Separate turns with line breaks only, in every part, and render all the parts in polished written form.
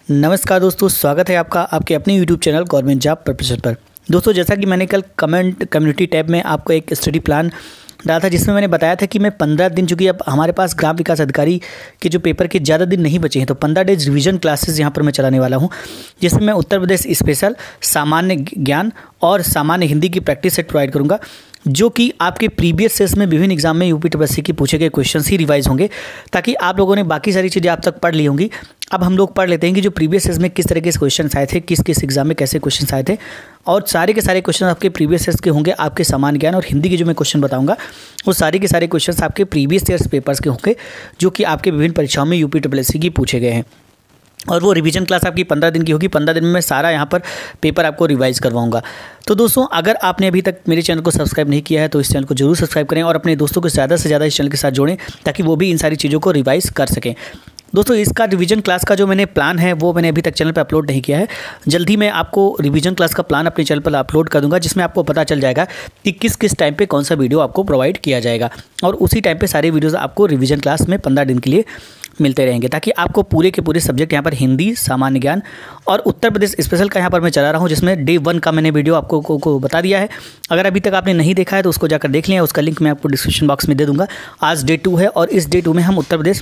नमस्कार दोस्तों, स्वागत है आपका आपके अपने YouTube channel government job preparation पर। दोस्तों, जैसा कि मैंने कल कम्युनिटी टैब में आपको एक स्टडी प्लान डाला था, जिसमें मैंने बताया था कि मैं 15 दिन, चूँकि अब हमारे पास ग्राम विकास अधिकारी के जो पेपर के ज़्यादा दिन नहीं बचे हैं, तो 15 डेज रिवीजन क्लासेस यहाँ पर मैं चलाने वाला हूँ, जिसमें मैं उत्तर प्रदेश स्पेशल, सामान्य ज्ञान और सामान्य हिंदी की प्रैक्टिस सेट प्रोवाइड करूँगा, जो कि आपके प्रीवियस सेस में विभिन्न एग्जाम में यूपीएससी के पूछे गए क्वेश्चंस ही रिवाइज होंगे, ताकि आप लोगों ने बाकी सारी चीज़ें आप तक पढ़ ली होंगी। अब हम लोग पढ़ लेते हैं कि जो प्रीवियस सेस में किस तरह के क्वेश्चन आए थे, किस किस एग्जाम में कैसे क्वेश्चन आए थे, और सारे के सारे क्वेश्चन आपके प्रीवियस सेस के होंगे। आपके सामान्य ज्ञान और हिंदी के जो मैं क्वेश्चन बताऊंगा, वो सारे के सारे क्वेश्चन आपके प्रीवियस ईयर्स पेपर्स के होंगे, जो कि आपके विभिन्न परीक्षाओं में यूपीएससी की पूछे गए हैं। और वो रिवीजन क्लास आपकी 15 दिन की होगी। 15 दिन में मैं सारा यहाँ पर पेपर आपको रिवाइज करवाऊंगा। तो दोस्तों, अगर आपने अभी तक मेरे चैनल को सब्सक्राइब नहीं किया है तो इस चैनल को जरूर सब्सक्राइब करें और अपने दोस्तों को ज़्यादा से ज़्यादा इस चैनल के साथ जोड़ें, ताकि वो भी इन सारी चीज़ों को रिवाइज कर सकें। दोस्तों, इसका रिवीजन क्लास का जो मैंने प्लान है वो मैंने अभी तक चैनल पर अपलोड नहीं किया है। जल्द ही मैं आपको रिवीजन क्लास का प्लान अपने चैनल पर अपलोड कर दूंगा, जिसमें आपको पता चल जाएगा कि किस किस टाइम पे कौन सा वीडियो आपको प्रोवाइड किया जाएगा, और उसी टाइम पे सारे वीडियोस आपको रिवीजन क्लास में 15 दिन के लिए मिलते रहेंगे, ताकि आपको पूरे के पूरे सब्जेक्ट यहाँ पर हिंदी, सामान्य ज्ञान और उत्तर प्रदेश स्पेशल का यहाँ पर मैं चला रहा हूँ, जिसमें डे 1 का मैंने वीडियो आपको को बता दिया है। अगर अभी तक आपने नहीं देखा है तो उसको जाकर देख लिया, उसका लिंक मैं आपको डिस्क्रिप्शन बॉक्स में दे दूँगा। आज डे 2 है और इस डे 2 में हम उत्तर प्रदेश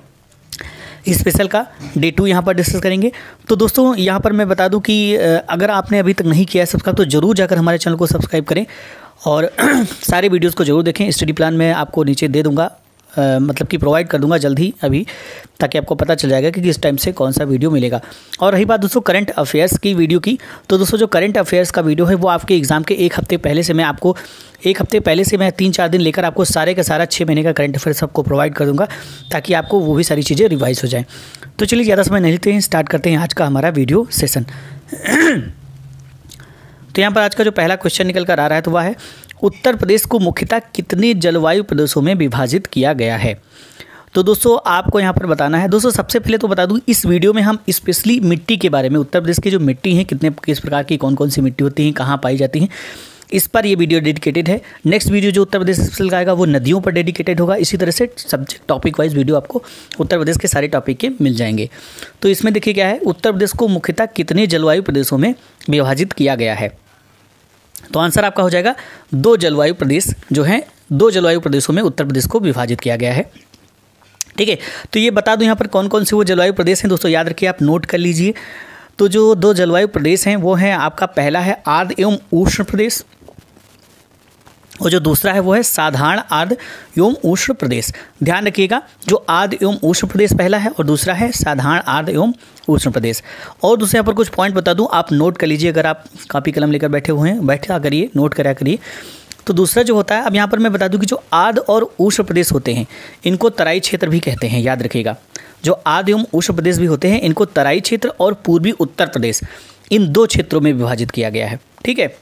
स्पेशल का डे 2 यहाँ पर डिस्कस करेंगे। तो दोस्तों, यहाँ पर मैं बता दूं कि अगर आपने अभी तक नहीं किया है सब्सक्राइब, तो ज़रूर जाकर हमारे चैनल को सब्सक्राइब करें और सारे वीडियोस को ज़रूर देखें। स्टडी प्लान मैं आपको नीचे दे दूँगा, मतलब कि प्रोवाइड कर दूंगा जल्द ही अभी, ताकि आपको पता चल जाएगा कि किस टाइम से कौन सा वीडियो मिलेगा। और रही बात दोस्तों करंट अफेयर्स की वीडियो की, तो दोस्तों जो करंट अफेयर्स का वीडियो है वो आपके एग्जाम के एक हफ्ते पहले से मैं 3-4 दिन लेकर आपको सारे का सारा 6 महीने का करंट अफेयर्स आपको प्रोवाइड कर दूंगा, ताकि आपको वो भी सारी चीज़ें रिवाइज हो जाएँ। तो चलिए ज़्यादा समय नहीं लेते हैं, स्टार्ट करते हैं आज का हमारा वीडियो सेशन। तो यहाँ पर आज का जो पहला क्वेश्चन निकल कर आ रहा है तो वह है, उत्तर प्रदेश को मुख्यतः कितने जलवायु प्रदेशों में विभाजित किया गया है। तो दोस्तों, आपको यहाँ पर बताना है। दोस्तों, सबसे पहले तो बता दूँ, इस वीडियो में हम स्पेशली मिट्टी के बारे में, उत्तर प्रदेश की जो मिट्टी है, किस प्रकार की कौन कौन सी मिट्टी होती हैं, कहाँ पाई जाती हैं, इस पर ये वीडियो डेडिकेटेड है। नेक्स्ट वीडियो जो उत्तर प्रदेश स्पेशल का आएगा वो नदियों पर डेडिकेटेड होगा। इसी तरह से सब्जेक्ट टॉपिक वाइज वीडियो आपको उत्तर प्रदेश के सारे टॉपिक के मिल जाएंगे। तो इसमें देखिए क्या है, उत्तर प्रदेश को मुख्यतः कितने जलवायु प्रदेशों में विभाजित किया गया है। तो आंसर आपका हो जाएगा 2 जलवायु प्रदेश जो हैं, 2 जलवायु प्रदेशों में उत्तर प्रदेश को विभाजित किया गया है। ठीक है, तो ये बता दूं यहाँ पर कौन कौन से वो जलवायु प्रदेश हैं। दोस्तों याद रखिए, आप नोट कर लीजिए। तो जो 2 जलवायु प्रदेश हैं वो हैं, आपका पहला है आर्द्र एवं उष्ण प्रदेश, और जो दूसरा है वो है साधारण आर्द्र एवं उष्ण प्रदेश। ध्यान रखिएगा, जो आर्द्र एवं उष्ण प्रदेश पहला है और दूसरा है साधारण आर्द्र एवं उष्ण प्रदेश। और दूसरे यहाँ पर कुछ पॉइंट बता दूं, आप नोट कर लीजिए। अगर आप कॉपी कलम लेकर बैठे हुए हैं, बैठा करिए, नोट करा करिए। तो दूसरा जो होता है, अब यहाँ पर मैं बता दूं कि जो आर्द्र और उष्ण प्रदेश होते हैं, इनको तराई क्षेत्र भी कहते हैं। याद रखिएगा, जो आर्द्र एवं उष्ण प्रदेश भी होते हैं, इनको तराई क्षेत्र और पूर्वी उत्तर प्रदेश, इन 2 क्षेत्रों में विभाजित किया गया है। ठीक है,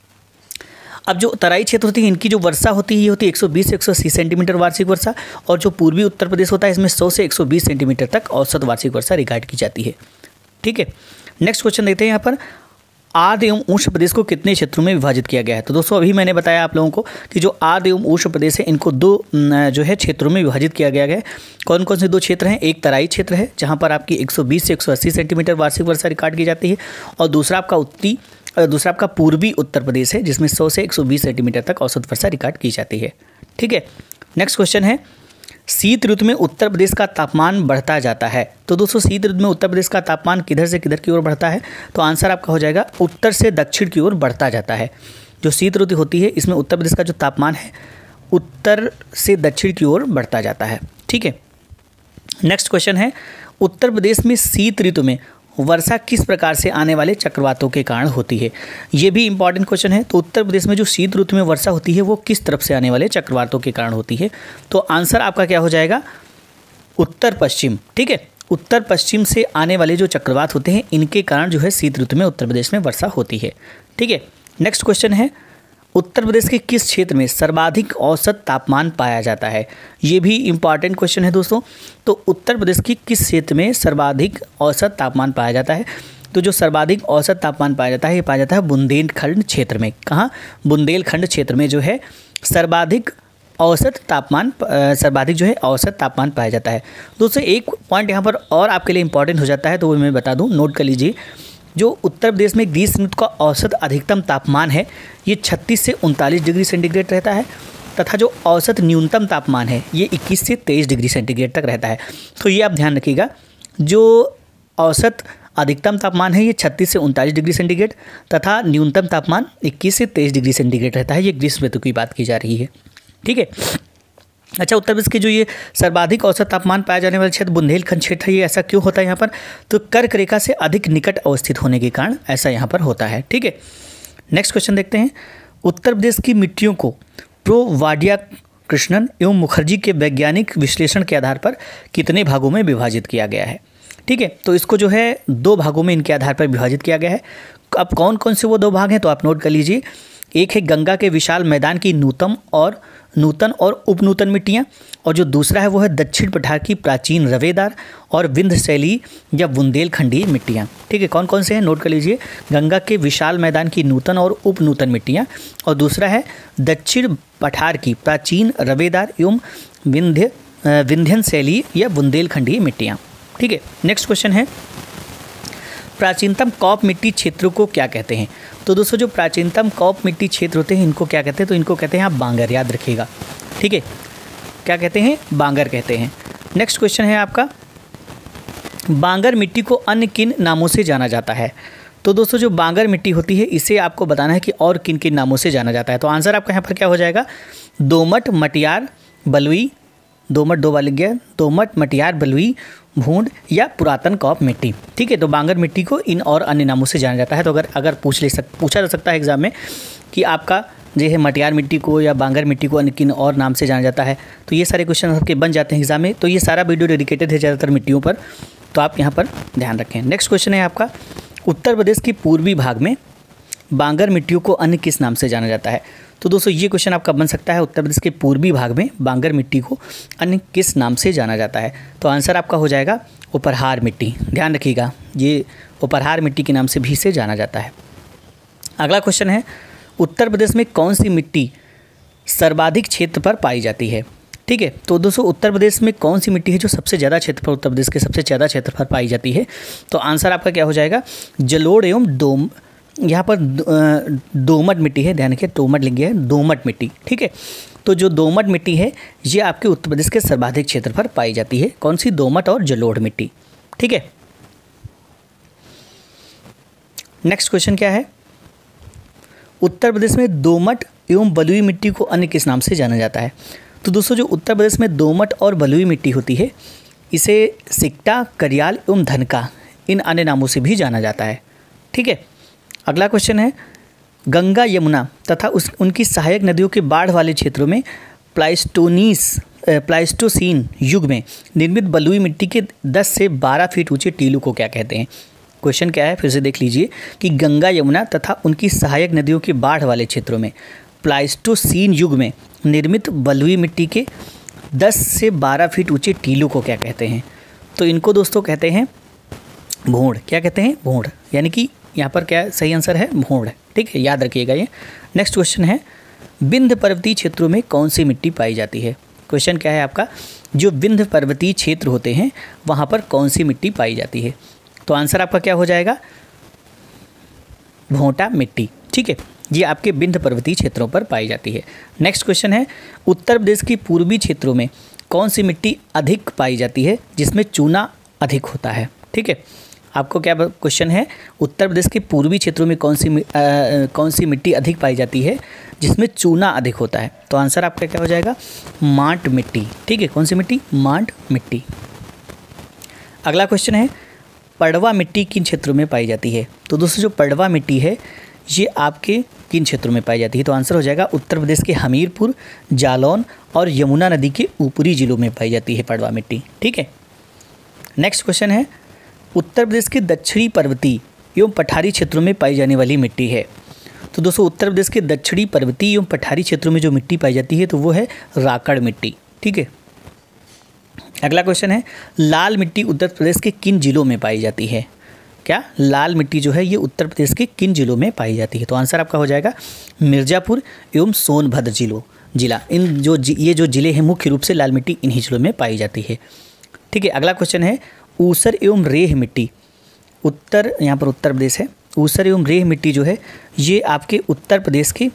अब जो तराई क्षेत्र होती है, इनकी जो वर्षा होती है, ये होती है 120 से 180 सेंटीमीटर वार्षिक वर्षा, और जो पूर्वी उत्तर प्रदेश होता है, इसमें 100 से 120 सेंटीमीटर तक औसत वार्षिक वर्षा रिकॉर्ड की जाती है। ठीक है, नेक्स्ट क्वेश्चन देखते हैं यहाँ पर, आर्द्र एवं उष्ण प्रदेश को कितने क्षेत्रों में विभाजित किया गया है। तो दोस्तों, अभी मैंने बताया आप लोगों को कि जो आर्द्र एवं उष्ण प्रदेश है, इनको 2 जो है क्षेत्रों में विभाजित किया गया है। कौन कौन से 2 क्षेत्र हैं? एक तराई क्षेत्र है, जहाँ पर आपकी 120 से 180 सेंटीमीटर वार्षिक वर्षा रिकॉर्ड की जाती है, और दूसरा आपका पूर्वी उत्तर प्रदेश है, जिसमें 100 से 120 सेंटीमीटर तक औसत वर्षा रिकॉर्ड की जाती है। ठीक है, नेक्स्ट क्वेश्चन है, शीत ऋतु में उत्तर प्रदेश का तापमान बढ़ता जाता है। तो दोस्तों, शीत ऋतु में उत्तर प्रदेश का तापमान किधर से किधर की ओर बढ़ता है? तो आंसर आपका हो जाएगा उत्तर से दक्षिण की ओर बढ़ता जाता है। जो शीत ऋतु होती है, इसमें उत्तर प्रदेश का जो तापमान है उत्तर से दक्षिण की ओर बढ़ता जाता है। ठीक है, नेक्स्ट क्वेश्चन है, उत्तर प्रदेश में शीत ऋतु में वर्षा किस प्रकार से आने वाले चक्रवातों के कारण होती है? ये भी इंपॉर्टेंट क्वेश्चन है। तो उत्तर प्रदेश में जो शीत ऋतु में वर्षा होती है वो किस तरफ से आने वाले चक्रवातों के कारण होती है? तो आंसर आपका क्या हो जाएगा? उत्तर पश्चिम। ठीक है, उत्तर पश्चिम से आने वाले जो चक्रवात होते हैं, इनके कारण जो है शीत ऋतु में उत्तर प्रदेश में वर्षा होती है। ठीक है, नेक्स्ट क्वेश्चन है, उत्तर प्रदेश के किस क्षेत्र में सर्वाधिक औसत तापमान पाया जाता है? ये भी इंपॉर्टेंट क्वेश्चन है दोस्तों। तो उत्तर प्रदेश की किस क्षेत्र में सर्वाधिक औसत तापमान पाया जाता है? तो जो सर्वाधिक औसत तापमान पाया जाता है, ये पाया जाता है बुंदेलखंड क्षेत्र में। कहाँ? बुंदेलखंड क्षेत्र में जो है सर्वाधिक औसत तापमान सर्वाधिक जो है औसत तापमान पाया जाता है। दोस्तों एक पॉइंट यहाँ पर और आपके लिए इंपॉर्टेंट हो जाता है, तो वो मैं बता दूँ, नोट कर लीजिए। जो उत्तर प्रदेश में ग्रीष्म ऋतु का औसत अधिकतम तापमान है ये 36 से 39 डिग्री सेंटीग्रेड रहता है, तथा जो औसत न्यूनतम तापमान है ये 21 से 23 डिग्री सेंटीग्रेड तक रहता है। तो ये आप ध्यान रखिएगा, जो औसत अधिकतम तापमान है ये 36 से 39 डिग्री सेंटीग्रेड तथा न्यूनतम तापमान 21 से 23 डिग्री सेंटीग्रेड रहता है। ये ग्रीष्म ऋतु की बात की जा रही है, ठीक है। अच्छा, उत्तर प्रदेश के जो ये सर्वाधिक औसत तापमान पाया जाने वाला क्षेत्र बुंदेलखंड क्षेत्र है, ये ऐसा क्यों होता है यहाँ पर? तो कर्क रेखा से अधिक निकट अवस्थित होने के कारण ऐसा यहाँ पर होता है, ठीक है। नेक्स्ट क्वेश्चन देखते हैं। उत्तर प्रदेश की मिट्टियों को प्रो वाडिया कृष्णन एवं मुखर्जी के वैज्ञानिक विश्लेषण के आधार पर कितने भागों में विभाजित किया गया है? ठीक है, तो इसको जो है 2 भागों में इनके आधार पर विभाजित किया गया है। अब कौन कौन से वो 2 भाग हैं तो आप नोट कर लीजिए। एक है गंगा के विशाल मैदान की नूतन और उपनूतन मिट्टियाँ, और जो दूसरा है वो है दक्षिण पठार की प्राचीन रवेदार और विंध्य शैली या बुंदेलखंडी मिट्टियाँ। ठीक है, कौन कौन से हैं नोट कर लीजिए। गंगा के विशाल मैदान की नूतन और उपनूतन मिट्टियाँ, और दूसरा है दक्षिण पठार की प्राचीन रवेदार एवं विंध्यन शैली या बुंदेलखंडी मिट्टियाँ। ठीक है, नेक्स्ट क्वेश्चन है प्राचीनतम कॉप मिट्टी क्षेत्रों को क्या कहते हैं? तो दोस्तों जो प्राचीनतम कॉप मिट्टी क्षेत्र होते हैं इनको क्या कहते हैं? तो इनको कहते हैं आप बांगर, याद रखिएगा, ठीक है। क्या कहते हैं? बांगर कहते हैं। नेक्स्ट क्वेश्चन है आपका, बांगर मिट्टी को अन्य किन नामों से जाना जाता है? तो दोस्तों जो बांगर मिट्टी होती है इसे आपको बताना है कि और किन किन नामों से जाना जाता है। तो आंसर आपका यहाँ पर क्या हो जाएगा? दोमट, मटियार, बलुई, दोमट 2 बार लिख गया, दोमट, मटियार, बलुई, भूंड या पुरातन कॉप मिट्टी। ठीक है, तो बांगर मिट्टी को इन और अन्य नामों से जाना जाता है। तो अगर पूछा जा सकता है एग्जाम में कि आपका जो है मटियार मिट्टी को या बांगर मिट्टी को अन्य किन और नाम से जाना जाता है, तो ये सारे क्वेश्चन आपके बन जाते हैं एग्जाम में। तो ये सारा वीडियो डेडिकेटेड है ज़्यादातर मिट्टियों पर, तो आप यहाँ पर ध्यान रखें। नेक्स्ट क्वेश्चन है आपका, उत्तर प्रदेश के पूर्वी भाग में बांगर मिट्टियों को अन्य किस नाम से जाना जाता है? तो दोस्तों ये क्वेश्चन आपका बन सकता है, उत्तर प्रदेश के पूर्वी भाग में बांगर मिट्टी को अन्य किस नाम से जाना जाता है? तो आंसर आपका हो जाएगा उपरहार मिट्टी। ध्यान रखिएगा, ये उपरहार मिट्टी के नाम से भी इसे जाना जाता है। अगला क्वेश्चन है, उत्तर प्रदेश में कौन सी मिट्टी सर्वाधिक क्षेत्र पर पाई जाती है? ठीक है, तो दोस्तों उत्तर प्रदेश में कौन सी मिट्टी है जो सबसे ज़्यादा क्षेत्र पर, उत्तर प्रदेश के सबसे ज़्यादा क्षेत्र पर पाई जाती है? तो आंसर आपका क्या हो जाएगा? जलोढ़ एवं यहाँ पर दोमट मिट्टी है, ध्यान रखिए, दोमट लिख गया है, दोमट मिट्टी। ठीक है, तो जो दोमट मिट्टी है ये आपके उत्तर प्रदेश के सर्वाधिक क्षेत्र पर पाई जाती है। कौन सी? दोमट और जलोढ़ मिट्टी। ठीक है, नेक्स्ट क्वेश्चन क्या है, उत्तर प्रदेश में दोमट एवं बलुई मिट्टी को अन्य किस नाम से जाना जाता है? तो दोस्तों जो उत्तर प्रदेश में दोमट और बलुई मिट्टी होती है इसे सिक्टा, करियाल एवं धनका इन अन्य नामों से भी जाना जाता है। ठीक है, अगला क्वेश्चन है, गंगा, यमुना तथा उनकी सहायक नदियों के बाढ़ वाले क्षेत्रों में प्लाइस्टोसीन युग में निर्मित बलुई मिट्टी के 10 से 12 फीट ऊंचे टीलों को क्या कहते हैं? क्वेश्चन क्या है फिर से देख लीजिए कि गंगा, यमुना तथा उनकी सहायक नदियों के बाढ़ वाले क्षेत्रों में प्लाइस्टोसीन युग में निर्मित बलुई मिट्टी के 10 से 12 फीट ऊंचे टीलों को क्या कहते हैं? तो इनको दोस्तों कहते हैं भूंड। क्या कहते हैं? भूंड, यानी कि यहाँ पर क्या सही आंसर है? भूंड। ठीक है, याद रखिएगा ये। नेक्स्ट क्वेश्चन है, विंध्य पर्वतीय क्षेत्रों में कौन सी मिट्टी पाई जाती है? क्वेश्चन क्या है आपका, जो विंध्य पर्वतीय क्षेत्र होते हैं वहाँ पर कौन सी मिट्टी पाई जाती है? तो आंसर आपका क्या हो जाएगा? भोंटा मिट्टी। ठीक है, ये आपके विंध्य पर्वतीय क्षेत्रों पर पाई जाती है। नेक्स्ट क्वेश्चन है, उत्तर प्रदेश की पूर्वी क्षेत्रों में कौन सी मिट्टी अधिक पाई जाती है जिसमें चूना अधिक होता है? ठीक है, आपको क्या क्वेश्चन है, उत्तर प्रदेश के पूर्वी क्षेत्रों में कौन सी मिट्टी अधिक पाई जाती है जिसमें चूना अधिक होता है? तो आंसर आपका क्या हो जाएगा? मांट मिट्टी। ठीक है, कौन सी मिट्टी? मांट मिट्टी। अगला क्वेश्चन है, पड़वा मिट्टी किन क्षेत्रों में पाई जाती है? तो दोस्तों जो पड़वा मिट्टी है ये आपके किन क्षेत्रों में पाई जाती है? तो आंसर हो जाएगा उत्तर प्रदेश के हमीरपुर, जालौन और यमुना नदी के ऊपरी जिलों में पाई जाती है पड़वा मिट्टी। ठीक है, नेक्स्ट क्वेश्चन है, उत्तर प्रदेश के दक्षिणी पर्वतीय एवं पठारी क्षेत्रों में पाई जाने वाली मिट्टी है? तो दोस्तों उत्तर प्रदेश के दक्षिणी पर्वतीय एवं पठारी क्षेत्रों में जो मिट्टी पाई जाती है तो वो है राकड़ मिट्टी। ठीक है, अगला क्वेश्चन है, लाल मिट्टी उत्तर प्रदेश के किन जिलों में पाई जाती है? क्या लाल मिट्टी जो है ये उत्तर प्रदेश के किन जिलों में पाई जाती है? तो आंसर आपका हो जाएगा मिर्ज़ापुर एवं सोनभद्र जिलों। जिला। ये जो जिले हैं मुख्य रूप से लाल मिट्टी इन्हीं जिलों में पाई जाती है। ठीक है, अगला क्वेश्चन है ऊसर एवं रेह मिट्टी। यहाँ पर उत्तर प्रदेश है। ऊसर एवं रेह मिट्टी जो है ये आपके उत्तर प्रदेश की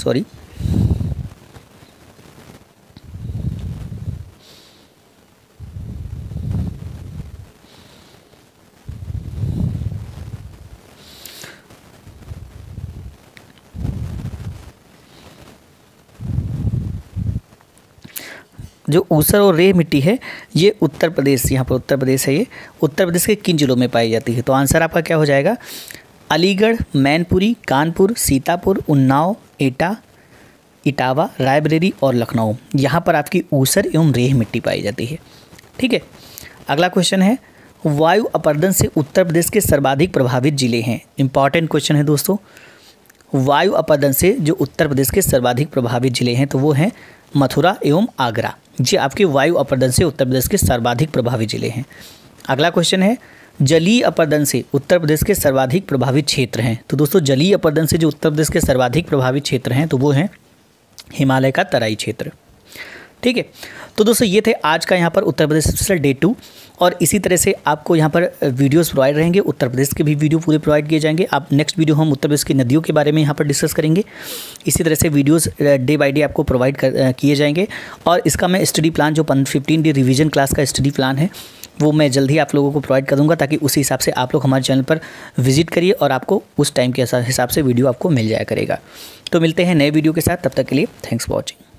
जो ऊसर और रेह मिट्टी है ये उत्तर प्रदेश, यहाँ पर उत्तर प्रदेश है, ये उत्तर प्रदेश के किन जिलों में पाई जाती है? तो आंसर आपका क्या हो जाएगा? अलीगढ़, मैनपुरी, कानपुर, सीतापुर, उन्नाव, एटा, इटावा, रायबरेली और लखनऊ, यहाँ पर आपकी ऊसर एवं रेह मिट्टी पाई जाती है। ठीक है, अगला क्वेश्चन है वायु अपरदन से उत्तर प्रदेश के सर्वाधिक प्रभावित जिले हैं। इंपॉर्टेंट क्वेश्चन है दोस्तों। वायु अपरदन से जो उत्तर प्रदेश के सर्वाधिक प्रभावित जिले हैं तो वो हैं मथुरा एवं आगरा। ये आपके वायु अपरदन से उत्तर प्रदेश के सर्वाधिक प्रभावित जिले हैं। अगला क्वेश्चन है जलीय अपरदन से उत्तर प्रदेश के सर्वाधिक प्रभावित क्षेत्र हैं। तो दोस्तों जलीय अपरदन से जो उत्तर प्रदेश के सर्वाधिक प्रभावित क्षेत्र हैं तो वो हैं हिमालय का तराई क्षेत्र। ठीक है, तो दोस्तों ये थे आज का यहाँ पर उत्तर प्रदेश स्पेशल डे 2। और इसी तरह से आपको यहाँ पर वीडियोस प्रोवाइड रहेंगे, उत्तर प्रदेश के भी वीडियो पूरे प्रोवाइड किए जाएंगे। आप नेक्स्ट वीडियो हम उत्तर प्रदेश की नदियों के बारे में यहाँ पर डिस्कस करेंगे। इसी तरह से वीडियोस डे बाय डे आपको प्रोवाइड किए जाएंगे। और इसका मैं स्टडी प्लान जो 15 डे रिवीजन क्लास का स्टडी प्लान है वो मैं जल्द ही आप लोगों को प्रोवाइड कर दूँगा, ताकि उसी हिसाब से आप लोग हमारे चैनल पर विजिट करिए और आपको उस टाइम के हिसाब से वीडियो आपको मिल जाया करेगा। तो मिलते हैं नए वीडियो के साथ, तब तक के लिए थैंक्स फॉर वॉचिंग।